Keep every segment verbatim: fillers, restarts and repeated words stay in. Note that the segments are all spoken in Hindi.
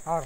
और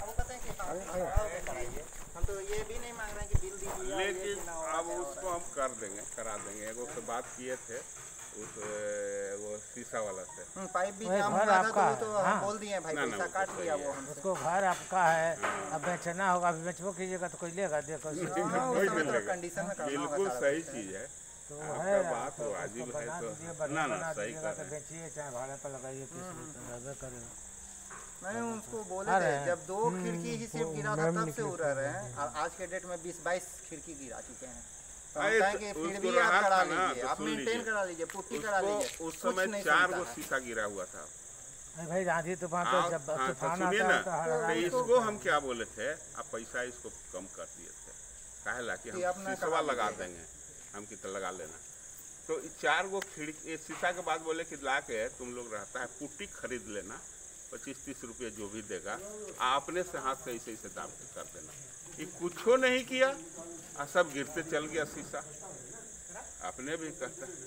हम तो ये भी नहीं मांग रहे हैं कि बिल दीजिए, लेकिन अब उसको हम कर देंगे, करा देंगे। एगो से बात किए थे उस वो शीशा वाला से, पाइप भी वही जाम घर हुआ था आपका तो, तो है, हम हाँ। बोल दिए भाई ना, ना, पैसा वो तो काट सही लिया है। वो हमसे। उसको घर आपका है, अब बेचना होगा, अभी बेचबो कीजिएगा तो कोई लेगा देखो। नहीं, हाँ, कोई उस समय नहीं तो लेगा। कंडीशन में करना होगा बिल्कुल सारा सही कुछ। चीज है। तो आपका है बात तो वाजिब उसको है बना तो दीजिए, ना बढ़िया ना बना सही दीजिएगा कर तो रहे हैं। बेचिए, चाहे भाड़े पर लगाइए, किस तो रहबे करे। नहीं उसको बोले अरे, थे जब दो खिड़की ही सिर्फ गिरा था तब से उड़ रहे हैं, और आज के डेट में बीस बाईस खिड़की गिरा चुके हैं। तो हम अरे, कहें कि तो फिर उसको भी आप रहा करा था ना, लीजिए, तो आप सुन मेंटेन लीजिए। करा लीजिए, पुट्टी करा उसको लीजिए, उस कुछ समय नहीं चार सुनता गो है। शीशा गिरा हुआ था। अरे भाई आंधी तूफान तो आप- जब हाँ, तो तूफान सुनिए आता ना, है तो हर तो रात इसको हम क्या बोले थे, आप पैसा इसको कम कर दिए थे, काहे ला कि कि हम अपना शीशवा करा लगा लीजिएगा। देंगे, हम कितना लगा लेना। तो ई चार गो खिड़की शीशा के बाद बोले कि ला के तुम लोग रहता है पुट्टी खरीद लेना, पच्चीस तीस रुपये जो भी देगा, आप अपने से हाथ से ऐसे ऐसे दाम कर देना। ये कुछो नहीं किया और सब गिरते चल गया शीशा, अपने भी कहता है।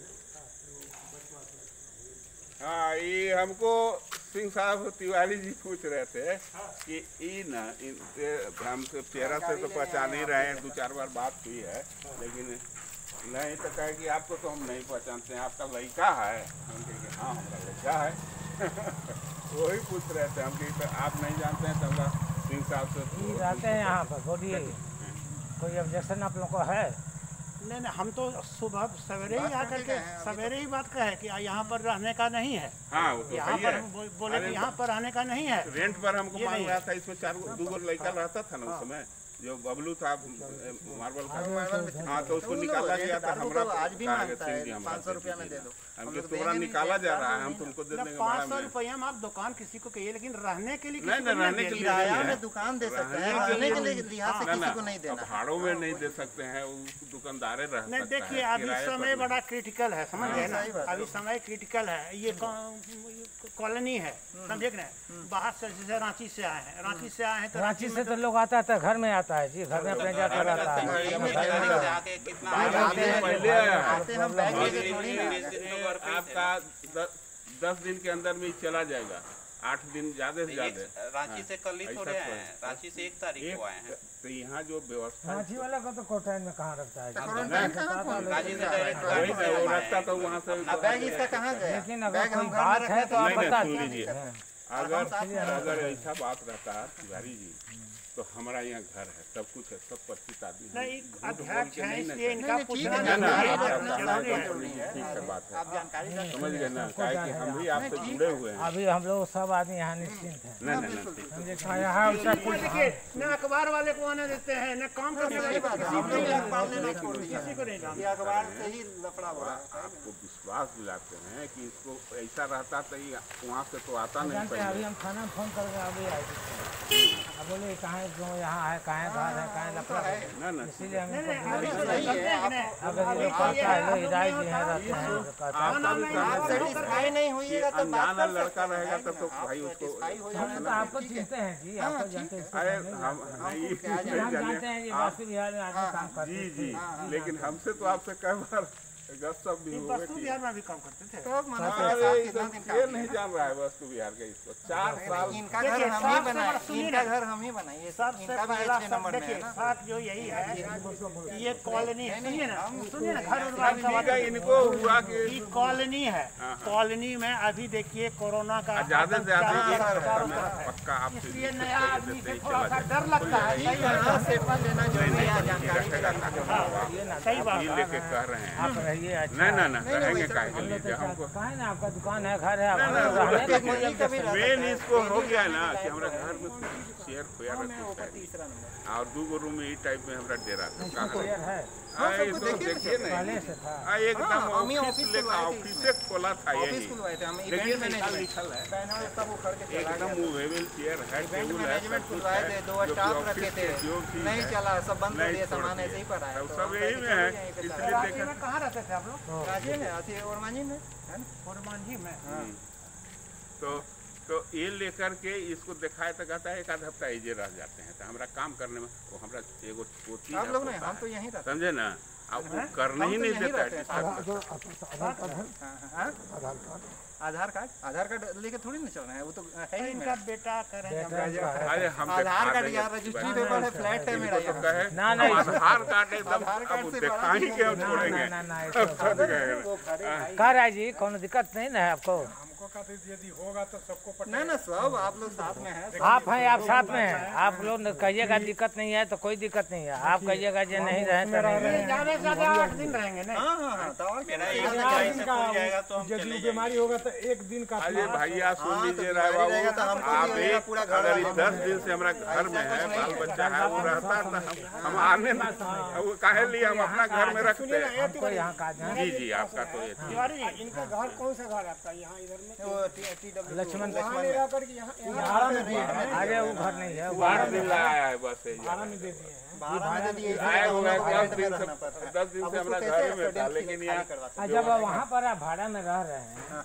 हाँ, ये हमको सिंह साहब तिवारी जी पूछ रहे थे कि ई ना हम तो चेहरा से तो पहचान ही रहे हैं, दो चार बार बात हुई है, लेकिन नहीं तो कहे कि आपको तो हम नहीं पहचानते हैं, आपका लड़का है। हम कहेंगे हाँ हमारा लड़का है। वही पूछ रहे थे हम कि तो आप नहीं जानते हैं तो हमरा सिंह साहब से ये रहते हैं यहाँ पर, बोलिए कोई ऑब्जेक्शन आप लोग को है? नहीं नहीं, हम तो सुबह सवेरे ही बात आकर करके के गए हैं, अभी सवेरे ही बात कहे कि यहाँ पर रहने का नहीं है। हाँ वो तो यहाँ सही पर है। हम बो- बोले अरे कि यहाँ पर रहने का नहीं है। रेंट पर हमको ये मांग नहीं रहा था, इसमें चार दो गो लड़का रहता था ना उस समय, जो बबलू था मार्बल का। हाँ तो उसको निकाला गया था, हमरा आज भी कहा मांगता सिंह है, जी हमरा पाँच सौ रुपया में दे दो। हमके तुम्हारा निकाला जा रहा है, हम तुमको दे देंगे भाड़ा पाँच सौ में। रुपया में आप दुकान किसी को कहिए, लेकिन रहने के लिए नहीं किसी को नहीं, रहने के लिए किराया नहीं में है। दुकान दे सकते हैं, रहने रहने के के लिए- लिए लिहाज से ना, किसी ना, को नहीं अब देना। भाड़ों में नहीं दे सकते हैं, वो दुकानदारे रह नहीं सकता है। देखिए, अभी किराए पर समय नहीं। बड़ा क्रिटिकल है, समझ गए ना। सही बात है। अभी समय क्रिटिकल है। ये कॉलोनी है, समझे कि नहीं। बाहर से जैसे रांची से आए हैं, रांची से आए हैं तो रांची से तो लोग आता है, घर में आता है जी, घर में अपने जाकर रहता है। पहले आया है। आते हम बैग लेके थोड़ी ना आए। ये आपका द- दस दिन के अंदर में ही चला जाएगा, आठ दिन ज्यादा से ज्यादा। रांची से कल ही ऐसा थोड़े तो आए है। हैं, रांची से एक तारीख को आए हैं। तो यहाँ जो व्यवस्था रांची वाला को तो क्वारंटाइन में कहाँ रखता है जी? क्वारंटाइन कहाँ खोल रहे रांची से हैं? डायरेक्ट वही ना, वो रखता तो वहाँ से अब बैग इसका कहाँ गया? लेकिन अगर बैग कोई हम घर बात में है रखे तो आप नहीं, नहीं, बता सुन दीजिए। लीजिए। हाँ। अगर अगर ऐसा बात रहता है तिवारी जी, तो हमारा यहाँ घर है, सब कुछ है, सब परिचित आदमी है। नहीं, झूठ बोल अध्यक्ष के है, नहीं ना इसलिए करें। इनका नहीं, ठीक पूछना है, ना, ना, जरूरी आप- है। आप- आप- जरूरी है। आप- ठीक है बात है, आप जानकारी रखें। समझ गए ना, काहे कि हम भी आपसे जुड़े हुए हैं। अभी हम लोग सब आदमी यहाँ निश्चिंत हैं। नहीं नहीं नहीं, ठीक। समझे कहाँ यहाँ उसका कुछ देखिए, न अखबार वाले को आने देते हैं, न काम करने वाले को, किसी को नहीं अखबार लेना छोड़ दिया किसी को नहीं ये जानते। अखबार से ही लफड़ा हो रहा है। आपको विश्वास दिलाते हैं कि इसको ऐसा रहता तो ये वहाँ से तो आता नहीं जानते हैं, अभी पहले। हम थाना में फोन करके अभी आए थे। अब बोले कहाँ जो यहाँ है, कहाँ घर है, कहाँ लफड़ा है, ना ना, इसीलिए हम नहीं, इनको नहीं, बोले अभी कि तो समझते हैं कि नहीं। अगर ये लोग कहता है लोग हिदायत जी हैं रहते हैं तो कहता है आपका भी आप करना चाहिए। सेटिस्फाई नहीं होइएगा तो बात अनजाना कर लड़का सकते हैं, रहेगा तब तो आप भाई उसको satisfy हो हम जाना तो आपको ठीक है। चिंते हैं जी, आपको जानते हैं, इसको अरे नहीं हम जानते। नहीं क्या नहीं हम जानते हैं जाने ये आप वास्तु विहार में आदमी काम करते जी थे। जी, लेकिन हमसे तो आपसे कई बार गपशप भी हुए वस्तु कि बिहार में भी काम करते थे। तो मनुष्य के अरे साथ ये कितना सब दिन ये काम नहीं किया? जान रहा है वस्तु बिहार का इसको चार साल। इनका घर देखिए, हम ही सबसे बनाए, बड़ा सुनिए इनका ना। घर हम ही बनाए, ये सबसे इनका भी पहला छह सब नंबर में है देखिए, ना। साथ जो यही है, ये कॉलोनी है। सुनिए ना, सुनिए ना, घर उद्वार का ठीक बात है, है। इनको हुआ कि ये कॉलोनी है, हाँ, हाँ। कॉलोनी में अभी देखिए कोरोना का ज्यादा से ज्यादा चारों एक तरफ- सप्ताह चारों में तरफ है। पक्का आपसे इसलिए जिस नया तरीके आदमी से से ही थोड़ा चला सा जाए। डर लगता है। सही बात हाँ, सेवा लेना नहीं जरूरी नहीं, है, ये जानकारी रखेगा देना ताकि जरूरी है। ये ना सही बात ये है। लेके कह रहे हैं। आप रहिए अच्छा। नहीं ना ना नहीं, रहेंगे वैसा काहे के हम लिए लोग कि तो हमको कहा है ना, आपका दुकान है, घर है, आप ना, ना, रहने वो का देखिए, कोई यही कभी रहता मेन है। इसको हो गया ना यही कि हमारा रहता है। घर में चेयर खोया हाँ, मैं रखी होगा है तीसरा नंबर। और दो गो रूम में ई टाइप में हमारा डेरा था इसको कहाँ क्लियर है, हाँ, है सब ये कुछ तो देखिए देखिए ना, पहले नहीं से था। हाँ, एकदम हाँ, हम ही ऑफिस ऑफिस लेकर खुलवाए थे ऑफिसे खोला था ऑफिस यही खुलवाए थे हम, देखिए इवेंट निकाल मैनेजमेंट लिखल है बैनर सब उखड़ के चला एकदम गया। मूवेबल चेयर है, इवेंट टेबल है, मैनेजमेंट सब कुछ खुलवाए है, थे, दो जो कि स्टाफ ऑफिस रखे थे, के जो चीज नहीं है, चला, सब बंद कर नहीं दिए, छोड़ सामान दिए। ऐसे ही पड़ा है। तो तो सब हम यही कहे में कि है, चलो यहीं पे इसलिए चला। रांची में कहाँ रहते थे आप लोग? रांची में अथी ओरमांझी में है ना? कोरमांझी में। हम्म। तो तो ये लेकर के इसको दिखाए तो कहता है एक आध हफ्ता इजे रह जाते हैं, तो हमारा काम करने में वो हमारा एगो पोती आप है, लोग नहीं, पोता हम है। तो यहीं रहते समझे ना, अब वो करने ही नहीं देता है। आधार कार्ड आधार कार्ड लेके थोड़ी ना चल रहे हैं, वो तो है ही इनका मेरा। बेटा करें अरे हम आधार कार्ड यार रजिस्ट्री पेपर है, फ्लैट है मेरा तो यहाँ। कहे ना नहीं आधार कार्ड एकदम आधार कार्ड अब से दिखाएंगे और छोड़ेंगे। ना ना वो खड़े कह रहा है जी कोनो दिक्कत नहीं ना है आपको? हमको कहते यदि होगा तो सबको पता ना ना सब आप लोग साथ में हैं। आप हैं, आप साथ में हैं, आप लोग न कहिएगा दिक्कत नहीं है तो कोई दिक्कत नहीं है, आप कहिएगा जो नहीं रहे तो नहीं रहे। ज्यादा से ज्यादा आठ दिन रहेंगे ना। हाँ हाँ हाँ, तो और क्या? मेरा एक जुलाई से खुल जाएगा तो हम यदि चले बीमारी होगा तो एक दिन का अरे भैया सुन हाँ, लीजिए तो राय बीमारी रहेगा तो बाबू, हमको आप भी रहेगा, एक पूरा घर अगर ये वाला दस दिन से हमारा घर में है, बाल बच्चा है, वो रहता है तो हम हम आने न वो काहे लिए हम अपना घर में रखते हैं। हमको यहाँ का जान जी जी आपका तो ये तिवारी जी, इनका घर कौन सा घर आपका यहाँ इधर में? वो टी- टी डब्ल्यू लक्ष्मण वहाँ ले जाकर के यहाँ यहाँ में दिए हैं, अरे वो घर नहीं है, वो बारह दिन लाया है बस ये भाड़ा में दे दिए हैं। बारह में दे दिए, आए हुए हैं, इसलिए दस दिन में से रहना पड़ता है। दस दिन अब से उसको हमारा कैसे घर में था, एक्सीडेंट लेकिन यहाँ करवा सकते और जब वहाँ पर आप भाड़ा में रह रहे हैं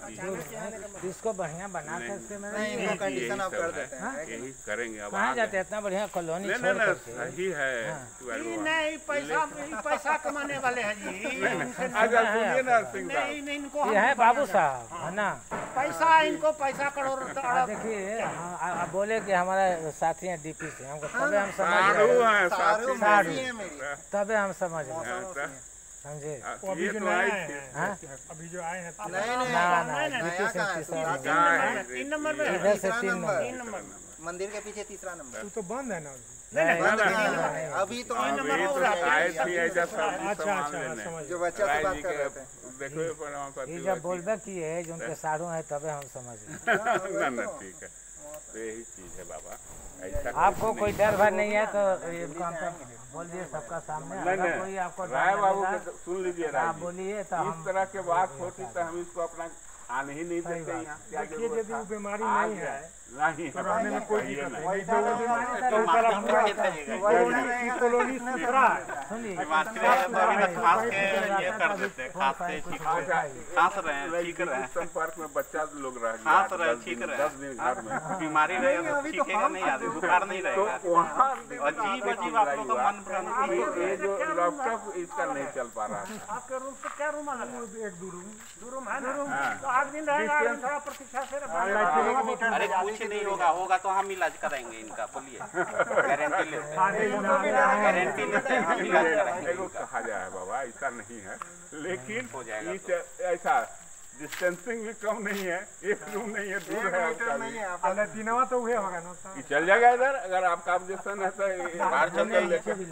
तो इसको बढ़िया बना कर इसके में नहीं, इनको कंडीशन आप कर देते हैं। यही करेंगे अब कहाँ आगे। जाते हैं इतना बढ़िया कॉलोनी नहीं छोड़ नहीं नहीं, करके। सही है तिवारी ये बाबू। नहीं पैसा ये पैसा कमाने वाले हैं जी। इनसे अच्छा सुनिए ना सिंह साहब, नहीं नहीं इनको ये हम है बाबू साहब है ना। पैसा इनको पैसा करोड़ आ, देखिए हाँ, आ- आप बोले कि हमारा साथी हैं डीपी से, हमको तबे हम समझ सारू गए, है सारू साथी सारू। मौसी है मेरी। तबे हम समझ गए, हाँ, तो- समझे? वो अभी ये जो तो नए आई आए थी। हैं, हाँ? अभी जो आए हैं नहीं नहीं ना ना नहीं, नहीं, डीपी नया से कहाँ है? तीसरा तीसरा कहाँ है? तीन नंबर में है। इधर से तीसरा तीन नंबर। तीन नंबर मंदिर के पीछे तीसरा नंबर। वो तो बंद है ना। नहीं ना, बंद ना, नहीं ना, है, अभी तो अभी नंबर तो हो रहा है। आई थी ऐसा सब्जी अच्छा सामान अच्छा लेने। समझ जो बच्चा से राय बात जी कर के रहे थे। देखो ये परिणाम का ये जब बोलबे किए जो उनके सारू हैं तबे हम समझ गए। ना ना ठीक है, तो यही चीज है बाबा। ऐसा आपको कोई डर भर नहीं है तो ये काम पर बोल दिए सबका सामने। नहीं अगर कोई नहीं, आपको डर राय बाबू लगेगा, के सुन लीजिए राय आप जी। बोलिए तो इस हम तरह के बात होती तो हम इसको अपना आने ही नहीं देते यहाँ। क्या देखिए जरूरत यदि था? वो बीमारी आ नहीं गया। है नहीं तो रहने में कोई कहिए दिक्कत नहीं। नहीं। जो वो बीमारी तो तो मार्केट सारा में पूरा खेत रहेगा। कॉलोनी की कॉलोनी सुथरा है। सुनिए बीमार के रहे तो अभी तक खांस के ये कर देते हैं, खांस से ठीक अच्छा, खांस रहे हैं, ठीक रहे हैं। संपर्क में बच्चा लोग रह गया खांस रहे दस ठीक दिन- रहे दस दिन घर में। बीमारी रहेगा तो ठीकेगा नहीं, आदमी बुखार नहीं तो रहेगा। वहाँ अजीब अजीब आप लोग का मन भ्रांति है। ये जो लैपटॉप इसका नहीं चल पा रहा है। आपके रूम से क्या रूम अलग है? एक दो रूम दो रूम है ना? तो आठ दिन रहेगा, आठ दिन थोड़ा प्रतीक्षा से रखा। अरे कुछ नहीं होगा, होगा तो हम इलाज कराएंगे इनका, बोलिए गारंटी लेते हैं, गारंटी लेते हैं, हम इलाज कराएंगे एगो इनका। कहा जाए बाबा ऐसा नहीं है, लेकिन हो जाएगा ये च- ऐसा डिस्टेंसिंग भी कम नहीं है, एक रूम नहीं है, दूर है उसका भी। लैट्रिनवा तो हुए होगा ना ये चल जाएगा इधर, अगर आपका ऑब्जेक्शन है तो ये बाहर चल कर लेके ऐसे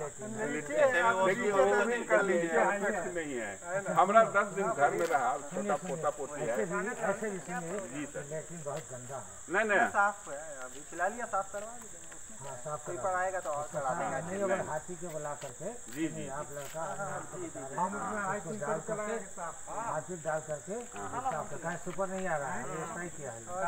भी वो लेकिन वो भी कर लीजिए, कुछ नहीं है। हमारा दस दिन घर में रहा, छोटा पोता पोती है। ऐसे भी ऐसे भी सुनिए, जी सर। लेकिन बहुत गंदा है। नहीं नहीं साफ है अभी, खिला लिया, साफ करवा दीजिए। हाँ, साफ कोई करा। पर आएगा तो और करा देगा। नहीं अगर हाथी के बुला करके जी जी आप लड़का आपको बता रहे हैं, हाथी को डाल करके हाथी डाल करके साफ कर- कहीं सुपर नहीं आ रहा है, ये सही किया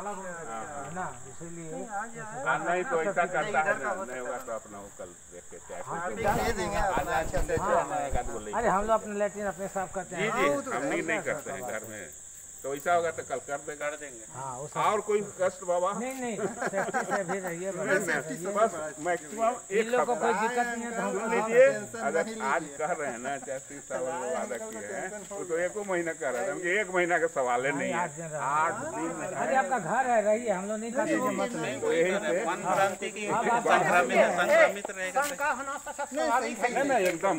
है है ना, इसीलिए हाँ, नहीं तो ऐसा करता है ना, नहीं होगा तो अपना वो कल देख के चाहे दे देंगे अपना अच्छा से अच्छा। अरे हम लोग अपने लैट्रिन अपने साफ करते जी हैं। जी हम नहीं नहीं करते हैं घर में, तो ऐसा होगा तो कल कर देगा। कर देंगे। हाँ उस और कोई कष्ट बाबा? नहीं नहीं सेफ्टी से भी रहिए, बना के रहिए। बस मैक्सिमम इन एक लोग को कोई हफ्ता दिक्कत नहीं है तो हम सुन लोग लीजिए। टेंशन अगर नहीं आज लीजिए। कह रहे हैं ना चाहे तीस साल वादा किए हैं, वो तो एक महीना कह रहे हैं, एक महीना का सवाल ही नहीं आठ दिन है। रहा। आठ दिन अरे आपका घर है, रहिए, हम लोग नहीं खाते हैं, मत रहिए। तो यही से मन भ्रांति की संक्रमित संक्रमित रहेगा तो- शंका होना तो सब स्वाभाविक है। नहीं नहीं एकदम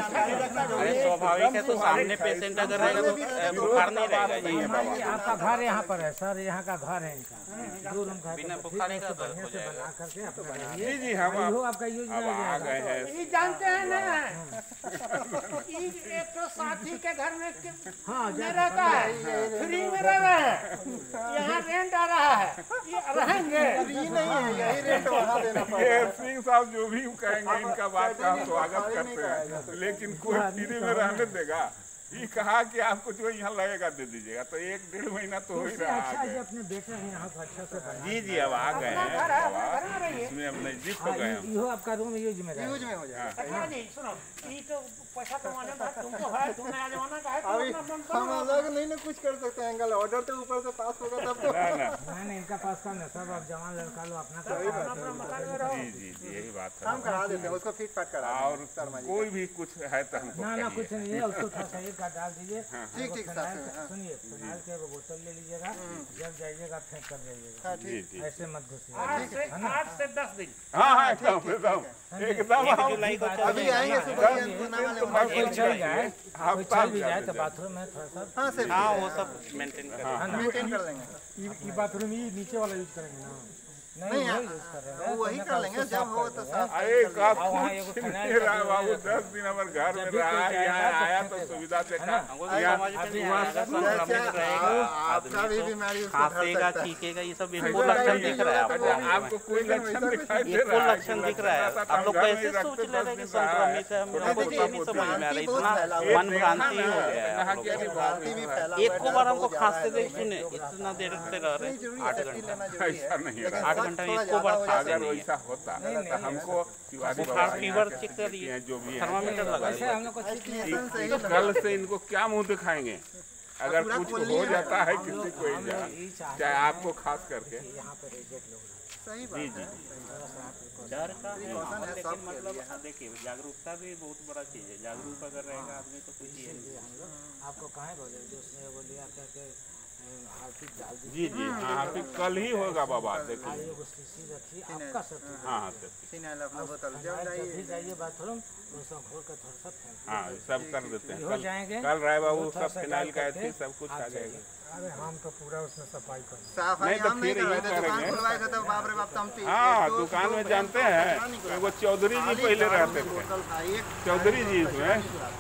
अरे स्वाभाविक है, तो सामने पेशेंट अगर रहेगा तो अ, बुखार नहीं रहेगा। यही है बाबा। ये आपका घर यहाँ पर है सर, यहाँ का घर है इनका, दो रूम का है, बिना तो बुखार ठीक का है, तो बढ़िया हो से जाएगा। बना करके अपना रहिए। जी जी हम इहो अब आपका यूज अब में आ जाएगा। गए हैं। ये जानते हैं ना, ये एक तो साथी के घर में कि- हाँ में रहता है, फ्री में रह रहे हैं, यहाँ रेंट आ रहा है, ये रहेंगे। ये नहीं है, यही रेट वहाँ देना पड़ेगा। ये सिंह साहब जो भी कहेंगे इनका बात का हम स्वागत करते हैं, लेकिन कोई फ्री में रहने देगा? ये कहा कि आपको जो यहाँ लगेगा दे दीजिएगा, तो एक डेढ़ महीना तो हो ही उससे रहा अच्छा है। है अपने बेटे हैं यहाँ को अच्छा से बना। जी जी अब आ गए हैं बाबा, इसमें अब नजदीक हो गए हम। इहो आपका रूम यूज में रहेगा। यूज में हो जाएगा। अच्छा जी सुनो, ये तो पैसा कमाने का तुमको है, तुम नया जमाना का है, तुम अभी अपना बंद हम करो। अलग नहीं ना कुछ कर सकते हैं, ऑर्डर तो ऊपर से पास होगा तब तो। ना ना नहीं नहीं इनका पास का नहीं, सब आप जवान लड़का लो अपना करवा अपना मकान में रहो। जी जी जी यही बात बात हम है करा देते हैं उसको फिट फाट करा और देंगे शर्मा जी कोई भी कुछ है तो हमको ना ना कुछ कहिए। नहीं है, उसको थोड़ा सा एक का डाल दीजिए। ठीक ठीक फिनाइल साहब हाँ। सुनिए, फिनाइल के एगो बोतल ले लीजिएगा, जब जाइएगा फेंक कर जाइएगा, हाँ जी ठीक जी ऐसे मत घुसिए। आठ से आठ से दस दिन हाँ हाँ एकदम एकदम एकदम एक हम जुलाई को अभी आएंगे सुबह ही हम बनाने वाले और कोई चल जाए, आप कोई काम चल भी कर जाए तो दीजिए। बाथरूम है थोड़ा सा। हाँ सेफ्टी हाँ वो सब मेंटेन कर मेंटेन कर लेंगे ये बाथरूम ये नीचे वाला यूज करेंगे ना। नहीं नहीं, वही यूज कर रहे हैं, वही कर लेंगे जब हो तो साफ अरे का और वहाँ एगो कुछ फिनाइल नहीं का रहा जो बाबू, है, दस दिन हमारे घर में जब भी रहा, कोई जाएगा यहाँ तो आया तो फेंकेगा। सुविधा देखा। हमको यहाँ समझ में नहीं वहाँ आएगा, सब संक्रमित रहेगा आपका भी आदमी बीमारी तो उसको धर खांसेगा सकता है। छींकेगा, ये सब इनको लक्षण दिख रहा है आपको अच्छा, आपको कोई लक्षण दिखाई दे इनको रहा है? लक्षण दिख रहा है। आप लोग कैसे सोच ले रहे हैं कि संक्रमित है, हम लोग को ये नहीं समझ में आ रहा है। इतना मन भ्रांति हो गया है आप लोगों को। भ्रांति भी फैला एक को बार हमको बहुत खांसते ज्यादा है। देख सुने इतना देर से रह रहे नहीं, जरूरी हैं, आठ है, सेफ्टी घंटा लेना जरूरी है। ऐसा नहीं लेकिन रहा। आठ सख्त घंटा में थोड़ा एक को ज्यादा बार हो खांसे जाता अगर नहीं है। वैसा होता नहीं, तो नहीं, हमको तिवारी बुखार बाबा फीवर यहाँ चेक के करिए, हैं जो भी हैं, थर्मामीटर लगा वैसे हम लोग को ठीक नहीं है। इंजेक्शन से ही तो कल से इनको क्या मुंह दिखाएंगे अगर पूरा कुछ खोलनी हो है। जाता है किसी को हम लोग यही चाहते चाहे आपको खास करके हैं यहाँ पे रिजेक्ट लोग रहें। सही जी बात जी है डर का है, प्रिकॉशन है लेकिन सबके मतलब लिए। देखिए जागरूकता भी बहुत बड़ा चीज है। जागरूक अगर रहेगा आदमी तो कुछ ही है नहीं। हम लोग आपको कहाँ बोले जो उसने वो लिया क्या कि हार्पिक डाल दी, जी जी हाँ फिर कल ही होगा बाबा देखिए। खाली एगो शीशी रखी आपका सब ठीक हाँ हाँ सर फिनाइल अपना बोतल जब है। जब जाइए भी जाइए बाथरूम उसको खोल कर थोड़ा सा फेंक हाँ सब कर देते हैं हो कल जाएंगे। कल राय बाबू थोड़ा सब सा फिनाइल डाल का करके थी सब कुछ आ जाएगा। अरे हम तो पूरा उसमें सफाई कर सफाई नहीं तो हम नहीं फिर कर रहे ये थे दुकान करेंगे। खुलवाए थे तो बाप रे बाप तमती हाँ एक दो- दुकान दो में बैंक जानते का हैं कचरा निकला। वो चौधरी जी खाली पहले दारू रहते की थे बोतल था, एक चौधरी जी इसमें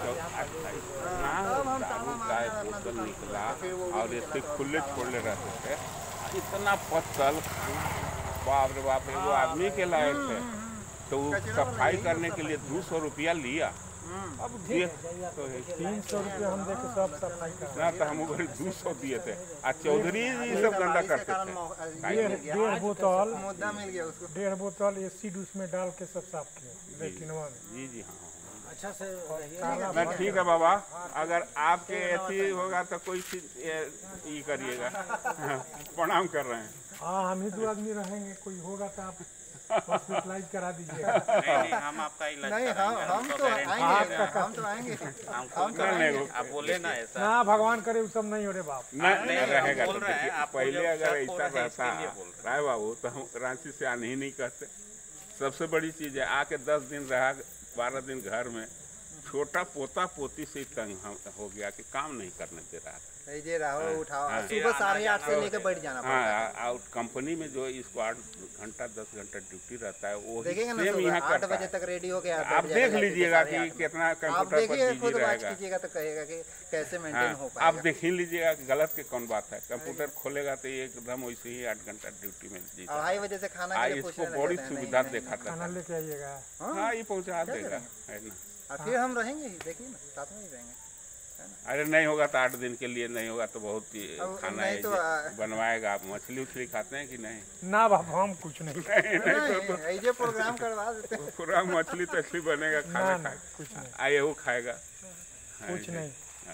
तब हम ताला मार चाय कर अपना बोतल दुकान निकला खोले, फिर वो भी और नहीं ऐसे चला खुले तो छोड़े रहते थे इतना पत्तल बाप रे बाप रे वो आदमी के लायक थे तो वो सफाई करने के लिए दो सौ रुपया लिया। अब देख तो है तीन सौ रुपये हम देके सब सफाई करा ना तो हम उधर दो सौ दिए थे आ चौधरी जी सब गंदा इसी करते कारण थे। मौ- डेढ़ मिल गया। डेढ़ बोतल मुद्दा मिल गया उसको डेढ़ बोतल एसिड उसमें डाल के सब साफ किया लेटिनवा में। जी जी हाँ अच्छा से रहिए। ना ठीक है बाबा अगर आपके ऐसी होगा तो कोई चीज ये- ये करिएगा प्रणाम कर रहे हैं। हाँ हम ही दो आदमी रहेंगे, कोई होगा तो आप हॉस्पिटलाइज करा दीजिएगा। नहीं नहीं हम आपका इलाज नहीं हम कराएंगे, हम हमको तो गारंटी आएंगे है। हम तो आएंगे हमको हम तो नहीं नहीं वो- आप बोले ना ऐसा ना भगवान करे वो सब नहीं हो रे बाप। नहीं नहीं, हम रहेगा बोल तो रहे हैं, देखिए, आपको पहले जब अगर शक हो ऐसा रहा है, इसके रहता लिए बोल रहे हैं। राय बाबू तो हम रांची से आने ही नहीं कहते। सबसे बड़ी चीज है आके दस दिन रहा बारह दिन घर में छोटा पोता पोती से ही तंग हम हो गया कि काम नहीं करने दे रहा था। नहीं जे रहो उठाओ हाँ। सुबह साढ़े आठ से लेके बैठ जाना पड़ता है। हाँ और कंपनी में जो इसको आठ घंटा दस घंटा ड्यूटी रहता है वो देखेंगे ना सेम यहाँ सुबह आठ करता बजे है। तक रेडी हो गया आप देख लीजिएगा कि कितना आप कंप्यूटर पर देखिए बिजी खुद बात रहेगा। कीजिएगा तो कहेगा कि कैसे मेंटेन हो हाँ, आप पाएगा। देख ही लीजिएगा कि गलत की कौन बात है। कंप्यूटर खोलेगा तो ये एकदम वैसे ही आठ घंटा ड्यूटी में जी अढ़ाई बजे से खाना आ के लिए इसको पूछने बड़ी लगे थे, नहीं, सुविधा नहीं, दिखाता खाना है। लेके आइएगा। हाँ ये पहुँचा देगा है ना। और फिर हम रहेंगे ही देखिए ना साथ में ही रहेंगे। अरे नहीं होगा तो आठ दिन के लिए नहीं होगा तो बहुत ही अब खाना नहीं है तो, जे- आ- बनवाएगा। आप मछली उछली खाते हैं कि नहीं? ना बाप हम कुछ नहीं, नहीं ऐसे प्रोग्राम करवा देते हैं। पूरा मछली तछली बनेगा ना खाना ना खाए कुछ नहीं, आइए वो खाएगा कुछ नहीं।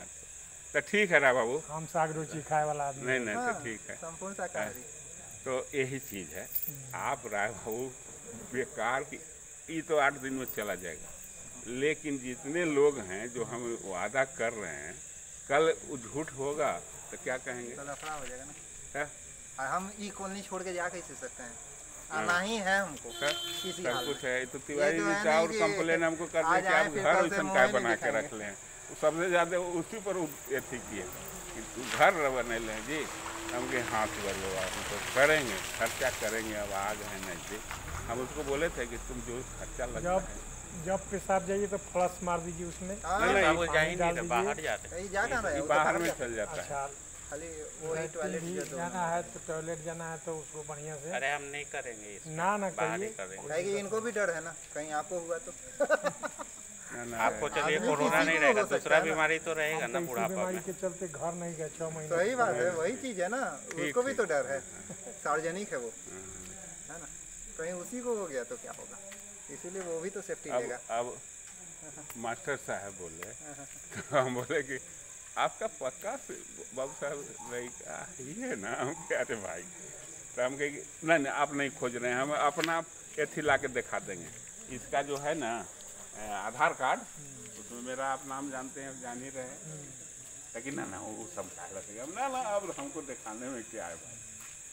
अच्छा तो ठीक है रा बाबू। हम साग रोटी खाए वाला आदमी। नहीं नहीं हाँ, तो ठीक है। संपूर्ण शाकाहारी। तो यही चीज है आप राय बाबू बेकार की ये तो आठ दिन में चला जाएगा लेकिन जितने लोग हैं जो हम वादा कर रहे हैं कल वो झूठ होगा तो क्या कहेंगे? तो लफड़ा हो जाएगा ना। क्या? और हम ई कॉलोनी छोड़ के जा कैसे सकते हैं? आना ही है हमको क्या? किसी सब हाल कुछ में। है तो तिवारी ये तो जी है का नहीं और कि कंप्लेन हमको कर आज दे कि आए आप फिर घर कल से वैसन मुँह काय ही नहीं बना के दिखाएंगे। रख लें। वो सबसे ज्यादा उसी पर अथी किए कि तू घर बने लें जी। हम के हाथ बलो आप तो करेंगे खर्चा करेंगे अब आ गए नजदीक। हम उसको बोले थे कि तुम जो खर्चा लगता जब है जब पेशाब जाइए तो फ्लश मार दीजिए उसमें। हाँ, नहीं, नहीं, बाबू जा ही नहीं डाल रहे, दीजिए। बाहर जा रहे। यही जा कहाँ रहा है? ये वो तो बाहर बाहर में जाता है। चल जाता है। अच्छा खाली वही टॉयलेट भी जो दो जाना है तो टॉयलेट जाना है तो उसको बढ़िया से अरे हम नहीं करेंगे इसमें, ना ना बाहर ही करिए। करेंगे। कहेगी इनको भी डर है ना कहीं आपको हुआ तो। ना, ना, आपको चलिए आदमी कोरोना किसी नहीं को रहेगा, हो सकता दूसरा है ना। बीमारी तो रहेगा हम ना तो इसी बुढ़ापा बीमारी में। के चलते घर नहीं गए छह महीने। सही बात है वही चीज है ना ठीक, उसको भी तो ठीक। डर है सार्वजनिक है वो है ना कहीं उसी को हो गया तो क्या होगा इसीलिए वो भी तो सेफ्टी अब लेगा। अब मास्टर साहब बोले तो हम बोले कि आपका पक्का से बाबू साहब रही का ही है ना? हम कह रहे भाई तो हम कहे कि नहीं नहीं आप नहीं खोज रहे हैं हम अपना एथी ला के दिखा देंगे इसका जो है ना आधार कार्ड, उसमें मेरा आप नाम जानते हैं, जान ही रहे, लेकिन ना ना वो सब ख्याल रखेगा ना ना, अब हमको दिखाने में क्या है भाई,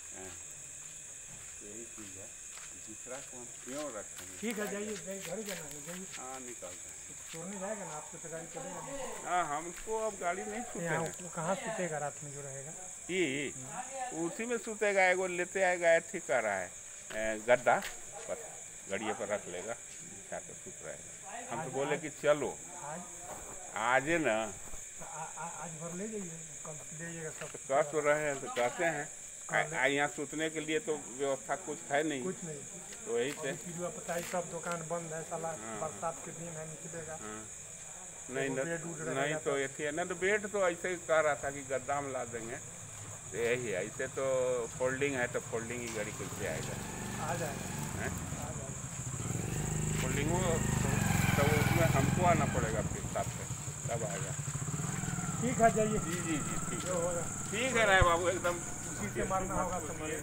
यही चीज़ है। दूसरा कौन क्यों रखेंगे? ठीक है, जाइए जाइए घर जाना है, जाइए। हाँ निकलते हैं। छोड़ने जाएगा ना आपसे तो गाड़ी चलेगा ना। हाँ हमको अब गाड़ी नहीं यहाँ छूटेगा। वो कहाँ सुतेगा रात में जो रहेगा? ये उसी में सुतेगा, एगो लेते आएगा, ठीक कर रहा है ए, गद्दा बस गड़िए पर रख लेगा, बिछा कर सुत रहेगा। हम तो बोले कि चलो आज आज है ना, आ- आ- आज भर ले जाइए, कल ले जाइएगा सब। कह तो रहे हैं तो कहते हैं आ- यहाँ सुतने के लिए तो व्यवस्था कुछ है नहीं, कुछ नहीं, तो वही से किलो पता सब दुकान बंद है साला, बरसात के दिन है, निकलेगा। नहीं न, बेड उड रहेगा नहीं तो ये थी ना, तो बेड तो ऐसे ही कह रहा था कि गद्दा में ला देंगे, तो यही है। ऐसे तो फोल्डिंग है, तो फोल्डिंग ही गाड़ी कैसे आएगा? आ जाएगा, हैं? आ जाएगा। फोल्डिंग हो तो उसमें हमको आना पड़ेगा फिर साथ से, तब आएगा। ठीक है, जाइए जी जी जी ठीक जो होगा है, ठीक है राय बाबू, एकदम उसी से मारना होगा तो मारेंगे।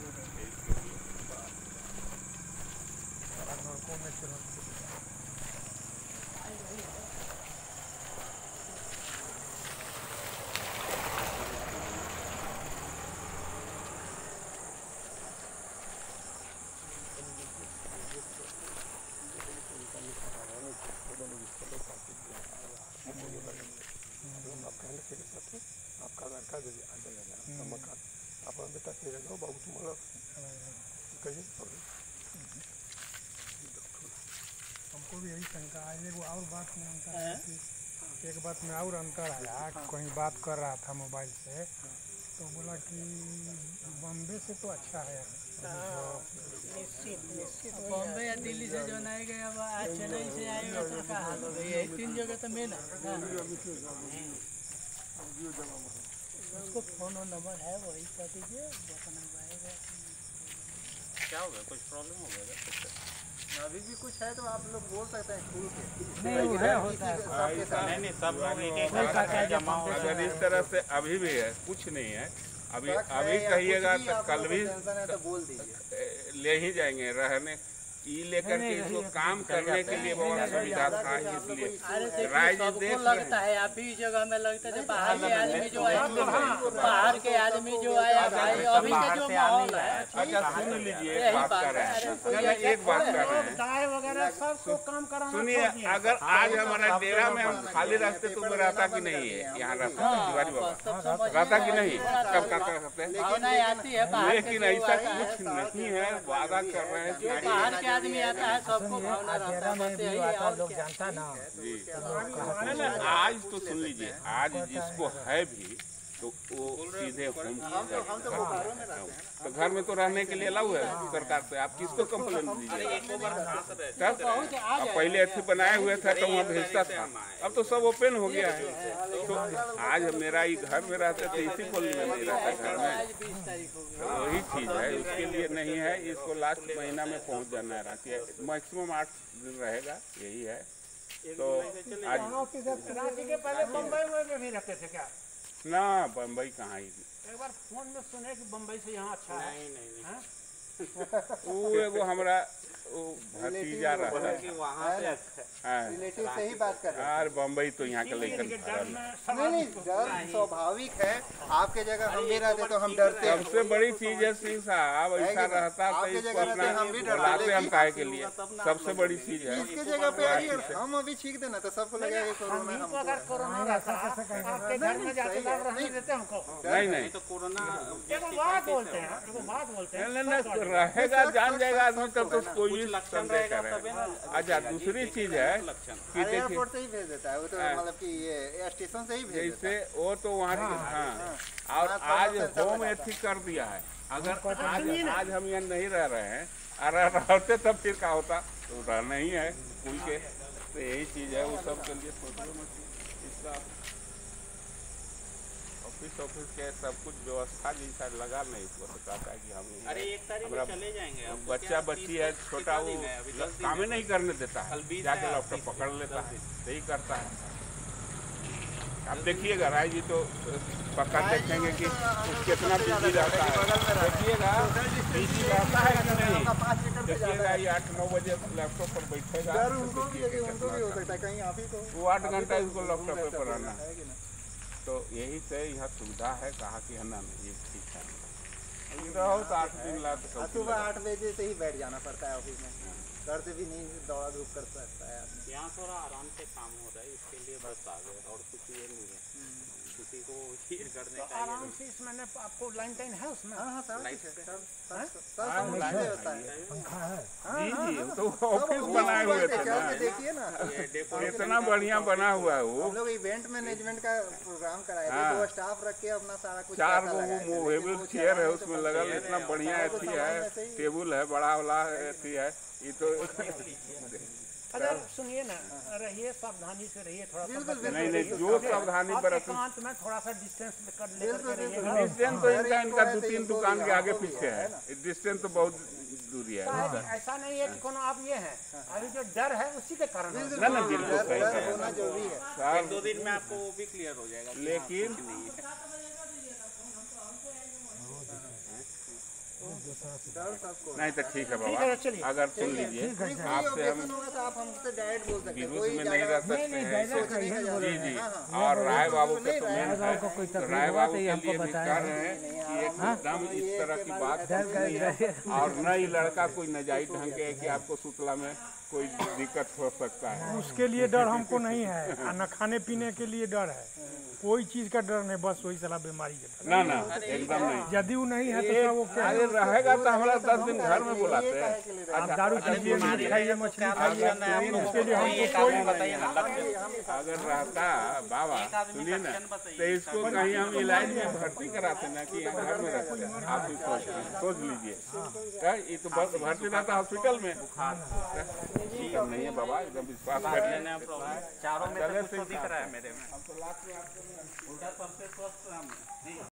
में चलो आपका लड़का आ जाएगा मकान अपना बेटा कहेगा बाबू तुम्हारा कहिए हमको भी यही शंका है। एगो और बात में अंतर है कि एक बात में और अंतर आया, कहीं बात कर रहा था मोबाइल से तो बोला कि बॉम्बे से तो अच्छा है, बॉम्बे या दिल्ली से जो नहीं गया आज चेन्नई से आएगा तो क्या हाल होगा? ये तीन जगह तो मेन है। उसको फोन और नंबर है वही कर दीजिए, क्या हो गया, कुछ प्रॉब्लम हो गया? अभी भी कुछ है तो आप लोग बोल सकते हैं खुल के। नहीं वो है होता है सबके साथ नहीं नहीं सब लोग एक एक जमा हो अगर इस तरह से अभी भी है, कुछ नहीं है, अभी शक है अभी या कहिएगा कुछ भी तो आप कल लोगों को भी टेंशन है तो बोल दीजिए। ले ही जाएंगे रहने ई लेकर के इसको काम करने के लिए बहुत सुविधा था, इसलिए राय जी देख रहे लगता है आप भी जगह में लगता है बाहर के आदमी जो आए बाहर के आदमी जो आया भाई अभी का जो माहौल है। अच्छा सुन लीजिए, एक बात कर रहे हैं, नहीं एक बात कर रहे हैं, चाय वगैरह सबको काम कराना सुनिए, अगर आज हमारा डेरा में हम खाली रखते तो मैं रहता कि नहीं है, यहाँ रहता तिवारी बाबा रहता कि नहीं, कब का कर सकते हैं, लेकिन आती है बाहर के लेकिन ऐसा कुछ नहीं है, वादा कर रहे हैं कि बाहर के आदमी आता है सबको भावना रहता है, बस यही है और लोग क्या। जानता ना। जी नहीं, नहीं, आज तो सुन लीजिए, आज जिसको है भी तो वो सीधे होम तो घर में तो रहने के लिए अलाउ है सरकार से, आप किसको कंप्लेन दीजिए? तब अब पहले अच्छे बनाए हुए थे तो वहाँ भेजता था, अब तो सब ओपन हो गया है। तो आज मेरा ही घर में रहते थे, इसी कॉलोनी में नहीं रहता घर में, तो वही चीज़ है, उसके लिए नहीं है। इसको लास्ट महीना में पहुँच जाना है रांची, मैक्सिमम आठ दिन रहेगा, यही है। तो आज रांची के पहले बम्बई में भी रहते थे क्या? ना बम्बई कहाँ ही, एक बार फोन में सुने कि बम्बई से यहाँ अच्छा है। नहीं नहीं नहीं वो एगो हमरा वो भतीजा रहता है, वहाँ से अच्छा हाँ, रिलेटिव से ही बात कर रहे हैं। यार बम्बई तो यहाँ के लेकर नहीं नहीं डर स्वाभाविक है, आपके जगह हम भी रहते तो हम डरते हैं। सबसे बड़ी चीज है सिंह साहब, ऐसा रहता तो आपके इसको जगह अपना रहते हम भी डरते, बुलाते हम लेकिन काहे के लिए, सबसे बड़ी चीज है। इसके जगह पे आइए, हम अभी छींक देना तो सबको लगेगा कि कोरोना हमको हमको अगर कोरोना रहता आपके घर में जाके लोग रहने देते हमको? नहीं नहीं तो कोरोना एगो बात बोलते हैं, एगो बात बोलते हैं, नहीं, नहीं, रहेगा जान जाएगा आदमी तब तो कोई लक्षण संदेह रहेगा करे। तबे ना। अच्छा दूसरी चीज है कि अरे देखिए, एयरपोर्ट से ही भेज देता है वो तो, मतलब कि ये स्टेशन से ही भेज देता है। जैसे वो तो वहाँ की हाँ, और आज होम एथी कर दिया है। अगर आज आज हम यहाँ नहीं रह रहे हैं, अगर रहते तब फिर क्या होता, तो रहना ही है स्कूल के, तो यही चीज़ है। वो सब के लिए सोचो मत, इसका ऑफिस ऑफिस के सब कुछ व्यवस्था जैसा लगा नहीं, इसको तो कहता है कि हम अरे एक तारीख को चले जाएंगे अब, बच्चा बच्ची है छोटा, वो काम ही नहीं करने देता है, कल बीस जाके है, लैपटॉप पकड़ लेता है, यही करता है। अब देखिएगा राय जी तो पक्का देखेंगे कि कितना बिजी रहता है। देखिएगा बिजी रहता है कि नहीं, देखिएगा ये आठ नौ बजे लैपटॉप पर बैठेगा, डर उनको भी है कि उनको भी हो सकता है कहीं आप ही को वो आठ घंटा इसको लैपटॉप पर रहना है। तो यही से यह सुविधा है, कहा कि है ना ये ठीक है, रहो तो आठ दिन ला तो सुबह आठ बजे से ही बैठ जाना पड़ता है ऑफिस में, घर से भी नहीं दौड़ा धूप कर सकता है आदमी। यहाँ थोड़ा आराम से काम हो रहा है, इसके लिए बस आ गए और कुछ ये नहीं है, किसी को हीर करने तो का ये आराम से इसमें ने- आपको लाइन टाइन है उसमें? हाँ हाँ सब लाइट कुछ है, है। सब सब हाँ, सब सब लाइट लाइट है। होता है। पंखा है। जी जी, तो ऑफिस सब बनाए हुए मोबाइल थे पे ना, चल के देखिए ना, ये डेकोरेशन इतना बढ़िया बना हुआ है वो। हम लोग इवेंट मैनेजमेंट का प्रोग्राम कराए थे, हाँ। दो स्टाफ रख के अपना सारा कुछ चार पैसा गो लगाए थे, मूवेबल लेकिन वो चेयर है चलाने उसमें तो लगल, पड़ता इतना बढ़िया सारा कुछ अथी सामान है, वैसे ही है। टेबुल है बड़ा वाला अथी है ये तो। अच्छा सुनिए ना, रहिए सावधानी से रहिए थोड़ा सा। बिल्कुल, बच्चे नहीं से नहीं, रहिए। जो सावधानी और बरत एकांत में थोड़ा सा डिस्टेंस कर लेकर बिल्कुल, के बिल्कुल। रहिएगा। डिस्टेंस तो इनका इनका दो तो तीन इनको दुकान के भी आगे आपको भी पीछे है है, ना। डिस्टेंस तो बहुत दूरी है। शायद ऐसा नहीं है कि कोनो आप ये हैं, अभी जो डर है उसी के कारण है। ना ना बिल्कुल डर सही डर है होना जरूरी है। साहब, दो दिन में आपको वो भी क्लियर हो जाएगा कि लेकिन हाँ, कुछ नहीं है। डर सबको नहीं तो ठीक है ठीक है, बाबा, चलिए। अगर सुन लीजिए कोई कोई आपसे हम ओकेजन होगा तो आप हमसे डायरेक्ट बोल सकते हैं, विरोध कोई में नहीं ज्यादा रह सकते हैं डायरेक्ट ऐसे। कहीं बोले जी जी, हाँ, हाँ। और राय बाबू नहीं, का तो राय मेन बाबू है, को कोई तो तकलीफ राय हुआ बाबू तो ये के हमको लिए भी बताया। कर रहे हैं कि एकदम इस तरह की बात डर नहीं है, और न ही लड़का कोई नाजायज ढंग के है कि आपको सुतला में कोई दिक्कत हो सकता है। उसके लिए डर हमको नहीं है, और न खाने पीने के लिए डर है, कोई चीज का डर नहीं, बस वही साला बीमारी का डर। ना ना एकदम नहीं, यदि वो नहीं है तो क्या वो क्या है? अरे रहेगा तो हमारा दस दिन घर में बुलाते हैं। आप दारू पीजिए, मीट खाइए, मछली खाइए, उसके लिए हमको कोई बताइए ना लक्षण। अगर रहता बाबा सुनिए ना, तो इसको कहीं हम इलाज में भर्ती कराते ना कि हम घर में रखते हैं। आप भी सोच सोच लीजिए, क्या ये तो भर- भर्ती रहता हॉस्पिटल में। सब नहीं है बाबा, एकदम विश्वास करिए। चारों में से कुछ तो दिख रहा है मेरे में, उधर सबसे स्वस्थ हम।